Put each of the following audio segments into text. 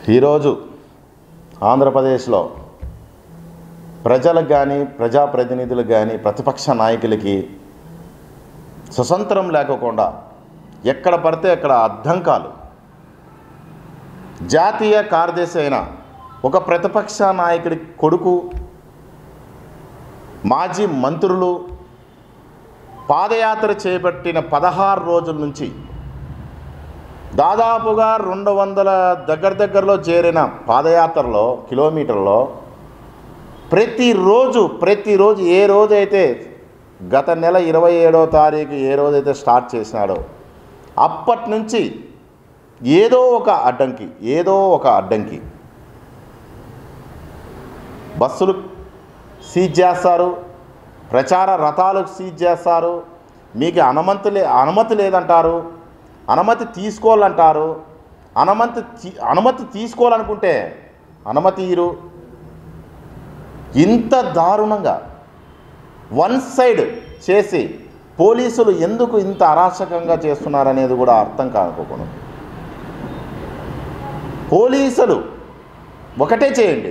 ఈరోజు ఆంధ్రప్రదేశ్లో ప్రజలకు కానీ ప్రజాప్రతినిధులకు కానీ ప్రతిపక్ష నాయకులకి స్వతంత్రం లేకుండా ఎక్కడ పడితే అక్కడ అడ్డంకాలు. జాతీయ కార్యదర్శి అయిన ఒక ప్రతిపక్ష నాయకుడి కొడుకు, మాజీ మంత్రులు పాదయాత్ర చేపట్టిన 16 రోజుల నుంచి దాదాపుగా 200 దగ్గరలో చేరిన పాదయాత్రలో కిలోమీటర్లో ప్రతిరోజు ఏ రోజైతే గత నెల 27వ తారీఖు ఏ రోజైతే స్టార్ట్ చేసినాడో అప్పటి నుంచి ఏదో ఒక అడ్డంకి బస్సులు సీజ్ చేస్తారు, ప్రచార రథాలకు సీజ్ చేస్తారు, మీకు అనుమతి లేదంటారు, అనుమతి తీసుకోవాలంటారు, అనుమతి తీసుకోవాలనుకుంటే అనుమతి ఇరు. ఇంత దారుణంగా వన్ సైడ్ చేసి పోలీసులు ఎందుకు ఇంత అరాచకంగా చేస్తున్నారనేది కూడా అర్థం కాకపోకుండా, పోలీసులు ఒకటే చేయండి,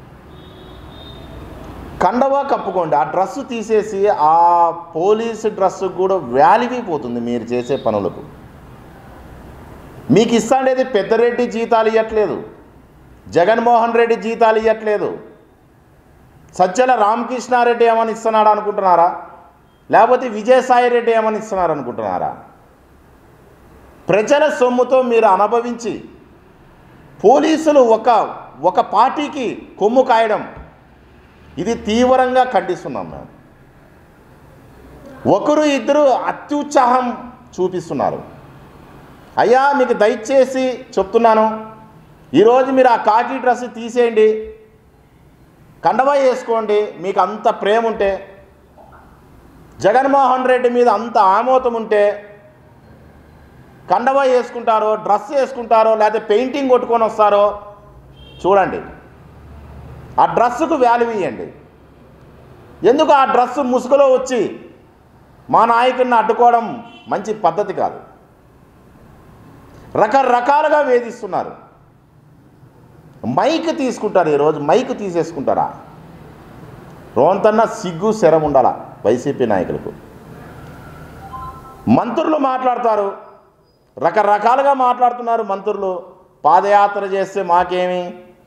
కండవా కప్పుకోండి, ఆ డ్రెస్సు తీసేసి ఆ పోలీసు డ్రెస్సు కూడా వాల్యూ పోతుంది మీరు చేసే పనులకు. మీకు ఇస్తాండేది పెద్దరెడ్డి జీతాలు ఇవ్వట్లేదు, జగన్మోహన్ రెడ్డి జీతాలు ఇవ్వట్లేదు, సజ్జల రామకృష్ణారెడ్డి ఏమని ఇస్తున్నాడు అనుకుంటున్నారా? లేకపోతే విజయసాయి రెడ్డి ఏమని ఇస్తున్నారు అనుకుంటున్నారా? ప్రజల సొమ్ముతో మీరు అనుభవించి పోలీసులు ఒక పార్టీకి కొమ్ము కాయడం, ఇది తీవ్రంగా ఖండిస్తున్నాం మేము. ఒకరు ఇద్దరు అత్యుత్సాహం చూపిస్తున్నారు. అయ్యా మీకు దయచేసి చెప్తున్నాను, ఈరోజు మీరు ఆ కాకి డ్రెస్ తీసేయండి, కండవా వేసుకోండి. మీకు అంత ప్రేమ ఉంటే, జగన్మోహన్ రెడ్డి మీద అంత ఆమోదం ఉంటే కండవా వేసుకుంటారో, డ్రెస్ వేసుకుంటారో, లేకపోతే పెయింటింగ్ కొట్టుకొని వస్తారో చూడండి. ఆ డ్రెస్సుకు వాల్యూ ఇవ్వండి. ఎందుకు ఆ డ్రెస్సు ముసుగులో వచ్చి మా నాయకుడిని అడ్డుకోవడం మంచి పద్ధతి కాదు. రకరకాలుగా వేధిస్తున్నారు. మైక్ తీసుకుంటారు, ఈరోజు మైక్ తీసేసుకుంటారా? రోంతన్న సిగ్గు శరం ఉండాల వైసీపీ నాయకులకు. మంత్రులు మాట్లాడతారు, రకరకాలుగా మాట్లాడుతున్నారు మంత్రులు. పాదయాత్ర చేస్తే మాకేమి,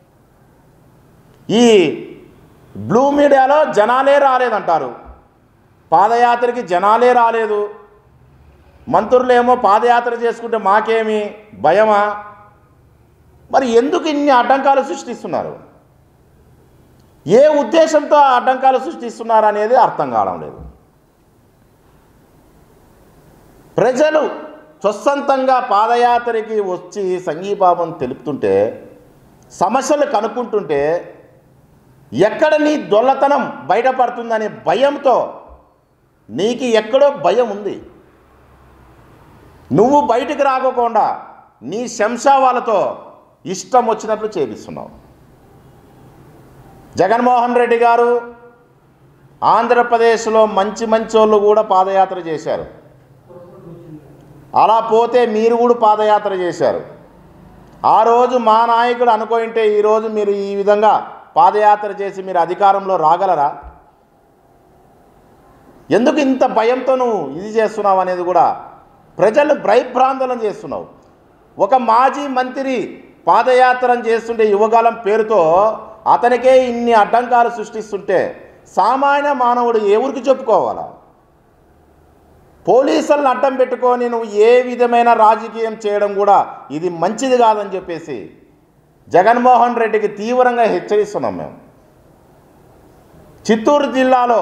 ఈ బ్లూ మీడియాలో జనాలే రాలేదంటారు, పాదయాత్రకి జనాలే రాలేదు. మంత్రులు ఏమో పాదయాత్ర చేసుకుంటే మాకేమి భయమా? మరి ఎందుకు ఇన్ని అడ్డంకాలు సృష్టిస్తున్నారు? ఏ ఉద్దేశంతో అడ్డంకాలు సృష్టిస్తున్నారు అనేది అర్థం కావడం లేదు. ప్రజలు స్వచ్ఛందంగా పాదయాత్రకి వచ్చి సంఘీభావం తెలుపుతుంటే, సమస్యలు కనుక్కుంటుంటే, ఎక్కడ నీ దొల్లతనం బయటపడుతుందనే భయంతో, నీకు ఎక్కడో భయం ఉంది, నువ్వు బయటికి రాకోకుండా నీ శంషావాలతో ఇష్టం వచ్చినట్లు చేపిస్తున్నావు. జగన్మోహన్ రెడ్డి గారు ఆంధ్రప్రదేశ్లో మంచి వాళ్ళు కూడా పాదయాత్ర చేశారు. అలా పోతే మీరు కూడా పాదయాత్ర చేశారు. ఆ రోజు మా నాయకుడు అనుకుంటే ఈరోజు మీరు ఈ విధంగా పాదయాత్ర చేసి మీరు అధికారంలో రాగలరా? ఎందుకు ఇంత భయంతో నువ్వు ఇది చేస్తున్నావు అనేది కూడా ప్రజలు భయభ్రాంతులను చేస్తున్నావు. ఒక మాజీ మంత్రి పాదయాత్ర చేస్తుంటే యువగాలం పేరుతో అతనికే ఇన్ని అడ్డంకాలు సృష్టిస్తుంటే సామాన్య మానవుడు ఎవరికి చెప్పుకోవాలా? పోలీసులను అడ్డం పెట్టుకొని నువ్వు ఏ విధమైన రాజకీయం చేయడం కూడా ఇది మంచిది కాదని చెప్పేసి జగన్మోహన్ రెడ్డికి తీవ్రంగా హెచ్చరిస్తున్నాం మేము. చిత్తూరు జిల్లాలో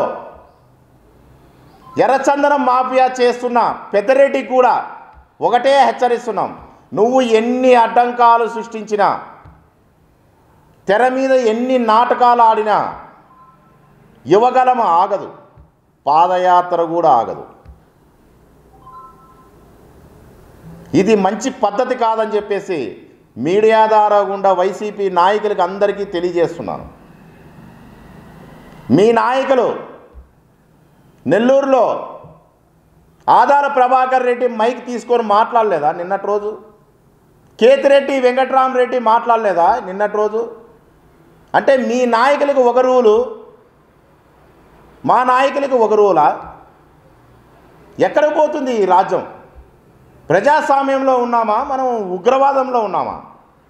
ఎర్రచందనం మాఫియా చేస్తున్న పెద్దరెడ్డి కూడా ఒకటే హెచ్చరిస్తున్నాం, నువ్వు ఎన్ని అడ్డంకాలు సృష్టించినా, తెర మీద ఎన్ని నాటకాలు ఆడినా యువగలం ఆగదు, పాదయాత్ర కూడా ఆగదు. ఇది మంచి పద్ధతి కాదని చెప్పేసి మీడియా ద్వారా గుండా వైసీపీ నాయకులకు అందరికీ తెలియజేస్తున్నాను. మీ నాయకులు నెల్లూరులో ఆదాల ప్రభాకర్ రెడ్డి మైక్ తీసుకొని మాట్లాడలేదా? నిన్నటి రోజు కేతిరెడ్డి వెంకట్రామరెడ్డి మాట్లాడలేదా నిన్నటి రోజు? అంటే మీ నాయకులకు ఒక రూలు, మా నాయకులకు ఒక రూలా? ఎక్కడ పోతుంది ఈ రాజ్యం? ప్రజాస్వామ్యంలో ఉన్నామా, మనం ఉగ్రవాదంలో ఉన్నామా?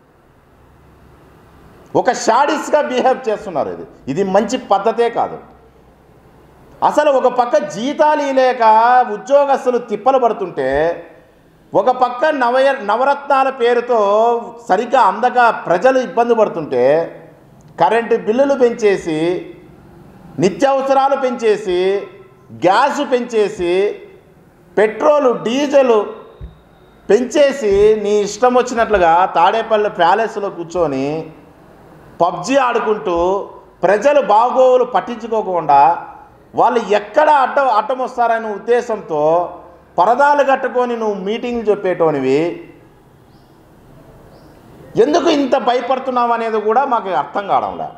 ఒక షాడిస్గా బిహేవ్ చేస్తున్నారు. ఇది మంచి పద్ధతే కాదు. అసలు ఒక పక్క జీతాలు లేక ఉద్యోగస్తులు తిప్పలు పడుతుంటే, ఒక పక్క నవరత్నాల పేరుతో సరిగ్గా అందక ప్రజలు ఇబ్బంది పడుతుంటే, కరెంటు బిల్లులు పెంచేసి, నిత్యావసరాలు పెంచేసి, గ్యాసు పెంచేసి, పెట్రోలు డీజిల్ పెంచేసి నీ ఇష్టం వచ్చినట్లుగా తాడేపల్లి ప్యాలెస్లో కూర్చొని పబ్జీ ఆడుకుంటూ ప్రజలు బాగోగులు పట్టించుకోకుండా వాళ్ళు ఎక్కడ అడ్డం వస్తారనే ఉద్దేశంతో పరదాలు కట్టుకొని నువ్వు మీటింగ్లు చెప్పేటోనివి. ఎందుకు ఇంత భయపడుతున్నావు అనేది కూడా మాకు అర్థం కావడంలే.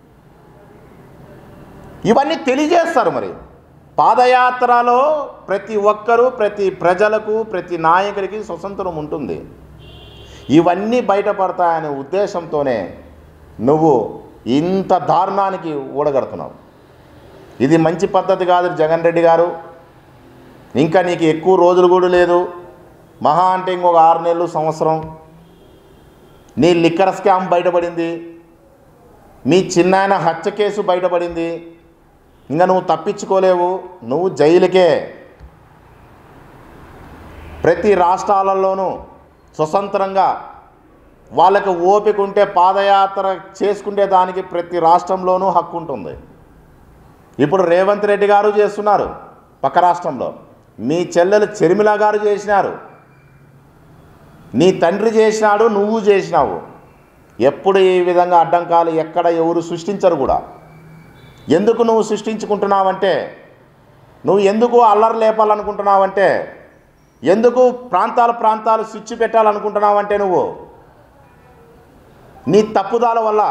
ఇవన్నీ తెలియజేస్తారు. మరి పాదయాత్రలో ప్రతి ఒక్కరూ, ప్రతి ప్రజలకు, ప్రతి నాయకుడికి స్వతంత్రం ఉంటుంది. ఇవన్నీ బయటపడతాయనే ఉద్దేశంతోనే నువ్వు ఇంత దారుణానికి ఊడగడుతున్నావు. ఇది మంచి పద్ధతి కాదు జగన్ రెడ్డి గారు. ఇంకా నీకు ఎక్కువ రోజులు కూడా లేదు. మహా అంటే ఇంకొక 6 నెలలు, సంవత్సరం. నీ లిక్కర్ స్కామ్ బయటపడింది, మీ చిన్నాయన హత్య కేసు బయటపడింది. ఇంకా నువ్వు తప్పించుకోలేవు, నువ్వు జైలుకే. ప్రతి రాష్ట్రాలలోనూ స్వతంత్రంగా వాళ్ళకు ఓపిక ఉంటే పాదయాత్ర చేసుకునే దానికి ప్రతి రాష్ట్రంలోనూ హక్కు ఉంటుంది. ఇప్పుడు రేవంత్ రెడ్డి గారు చేస్తున్నారు పక్క రాష్ట్రంలో, మీ చెల్లెలు చెర్మిల గారు చేసినారు, నీ తండ్రి చేసినాడు, నువ్వు చేసినావు. ఎప్పుడు ఈ విధంగా అడ్డంకాలు ఎక్కడ ఎవరు సృష్టించరు కూడా. ఎందుకు నువ్వు సృష్టించుకుంటున్నావంటే, నువ్వు ఎందుకు అల్లరి లేపాలనుకుంటున్నావంటే, ఎందుకు ప్రాంతాలు స్విచ్ పెట్టాలనుకుంటున్నావంటే, నువ్వు నీ తప్పుదాల వల్ల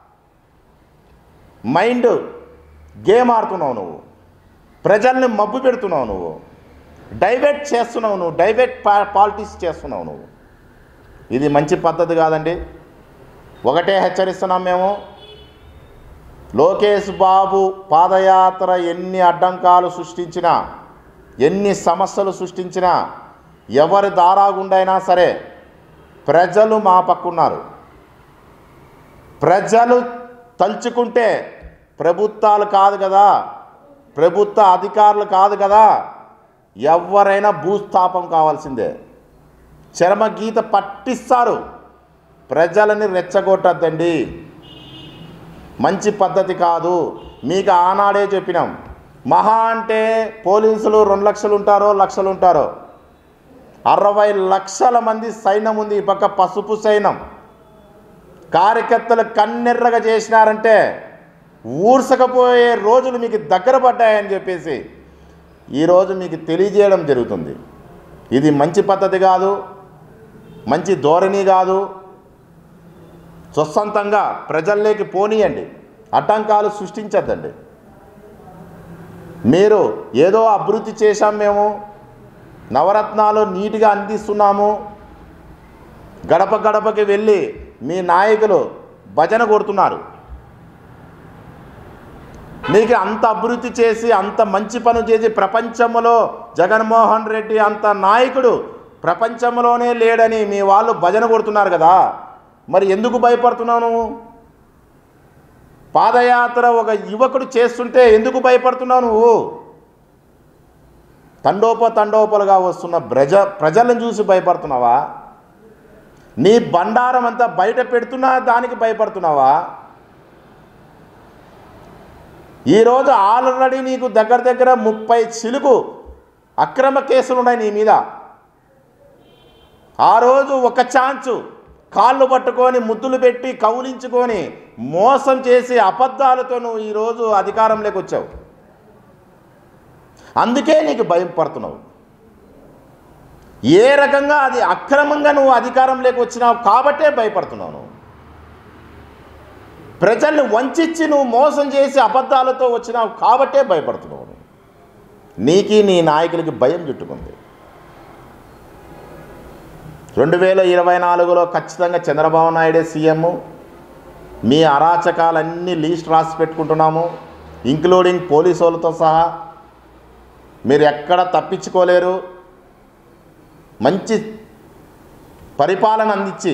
మైండ్ గేమ్ ఆడుతున్నావు, నువ్వు ప్రజల్ని మబ్బు పెడుతున్నావు, నువ్వు డైవర్ట్ చేస్తున్నావు, నువ్వు డైవర్ట్ పాలిటిక్స్ చేస్తున్నావు నువ్వు. ఇది మంచి పద్ధతి కాదండి. ఒకటే హెచ్చరిస్తున్నాం మేము, లోకేష్ బాబు పాదయాత్ర ఎన్ని అడ్డంకాలు సృష్టించినా, ఎన్ని సమస్యలు సృష్టించినా, ఎవరి దారాగుండైనా సరే ప్రజలు మా పక్కున్నారు. ప్రజలు తలుచుకుంటే ప్రభుత్వాలు కాదు కదా, ప్రభుత్వ అధికారులు కాదు కదా, ఎవరైనా భూస్థాపం కావాల్సిందే. చరమగీత పట్టిస్తారు. ప్రజలని రెచ్చగొట్టద్దండి, మంచి పద్ధతి కాదు. మీకు ఆనాడే చెప్పినాం, మహా అంటే పోలీసులు 2 లక్షలు ఉంటారో, లక్షలు ఉంటారో, 60 లక్షల మంది సైన్యం ఉంది. ఈ పక్క పసుపు సైన్యం. కార్యకర్తలు కన్నెర్రగా చేసినారంటే ఊర్సకపోయే రోజులు మీకు దగ్గర పడ్డాయని చెప్పేసి ఈరోజు మీకు తెలియజేయడం జరుగుతుంది. ఇది మంచి పద్ధతి కాదు, మంచి ధోరణి కాదు. స్వచ్ఛందంగా ప్రజల్లోకి పోనీయండి, అడ్డంకాలు సృష్టించద్దండి. మీరు ఏదో అభివృద్ధి చేశాం, మేము నవరత్నాలు నీట్గా అందిస్తున్నాము, గడప గడపకి వెళ్ళి మీ నాయకులు భజన కొడుతున్నారు. నీకు అంత అభివృద్ధి చేసి, అంత మంచి పని చేసి, ప్రపంచంలో జగన్మోహన్ రెడ్డి అంత నాయకుడు ప్రపంచంలోనే లేడని మీ వాళ్ళు భజన కొడుతున్నారు కదా, మరి ఎందుకు భయపడుతున్నావు నువ్వు? పాదయాత్ర ఒక యువకుడు చేస్తుంటే ఎందుకు భయపడుతున్నావు నువ్వు? తండోపలుగా వస్తున్న ప్రజలను చూసి భయపడుతున్నావా? నీ బండారం అంతా బయట పెడుతున్నా దానికి భయపడుతున్నావా? ఈరోజు ఆల్రెడీ నీకు దగ్గర 30 చిలుకు అక్రమ కేసులు ఉన్నాయి నీ మీద. ఆ రోజు ఒక ఛాన్సు కాళ్ళు పట్టుకొని ముద్దులు పెట్టి కౌలించుకొని మోసం చేసి అబద్ధాలతో నువ్వు ఈరోజు అధికారంలోకి వచ్చావు. అందుకే నీకు భయం పడుతున్నావు. ఏ రకంగా అది అక్రమంగా నువ్వు అధికారంలోకి వచ్చినావు కాబట్టే భయపడుతున్నావు. నువ్వు ప్రజల్ని వంచి నువ్వు మోసం చేసి అబద్ధాలతో వచ్చినావు కాబట్టే భయపడుతున్నావు. నీకు నీ నాయకులకి భయం చుట్టుకుంది. 2024లో ఖచ్చితంగా చంద్రబాబు నాయుడే సీఎం. మీ అరాచకాలన్నీ లీస్ట్ రాసి పెట్టుకుంటున్నాము, ఇంక్లూడింగ్ పోలీసు వాళ్ళతో సహా. మీరు ఎక్కడ తప్పించుకోలేరు. మంచి పరిపాలన అందించి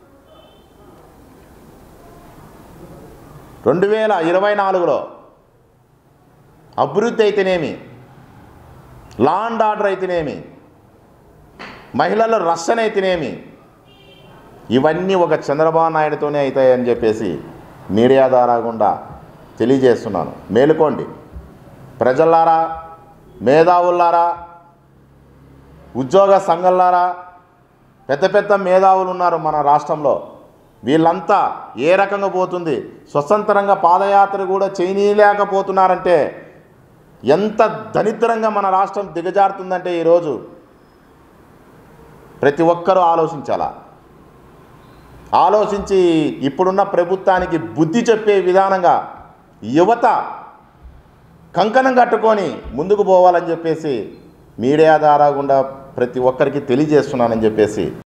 2024లో అభివృద్ధి అయితేనేమి, లా అండ్ ఆర్డర్ అయితేనేమి, మహిళల రక్షణ అయితేనేమి, ఇవన్నీ ఒక చంద్రబాబు నాయుడుతోనే అవుతాయని చెప్పేసి మీడియా ద్వారా గుండా తెలియజేస్తున్నాను. మేలుకోండి ప్రజలారా, మేధావులారా, ఉద్యోగ సంఘాలారా. పెద్ద పెద్ద మేధావులు ఉన్నారు మన రాష్ట్రంలో. వీళ్ళంతా ఏ రకంగా పోతుంది, స్వతంత్రంగా పాదయాత్ర కూడా చేయలేకపోతున్నారంటే ఎంత దరిద్రంగా మన రాష్ట్రం దిగజారుతుందంటే ఈరోజు ప్రతి ఒక్కరూ ఆలోచించాలా. ఆలోచించి ఇప్పుడున్న ప్రభుత్వానికి బుద్ధి చెప్పే విధానంగా యువత కంకణం కట్టుకొని ముందుకు పోవాలని చెప్పేసి మీడియా ద్వారా గుండా ప్రతి ఒక్కరికి తెలియజేస్తున్నానని చెప్పేసి